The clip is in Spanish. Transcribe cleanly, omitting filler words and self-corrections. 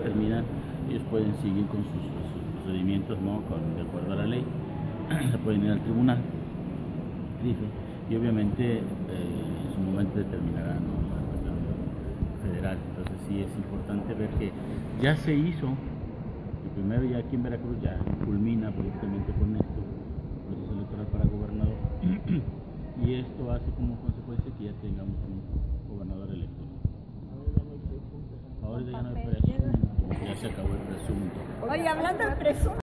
terminan, ellos pueden seguir con sus procedimientos, ¿no? De acuerdo a la ley, se pueden ir al tribunal, y obviamente en su momento determinará, ¿no?, la cuestión federal. Entonces sí es importante ver que ya se hizo, y primero ya aquí en Veracruz ya culmina políticamente con esto, el proceso electoral para gobernador, y esto hace como consecuencia que ya tengamos un gobernador electo. Ahora ya no hay presunto, ya se acabó el presunto. Oye, hablando de presunto.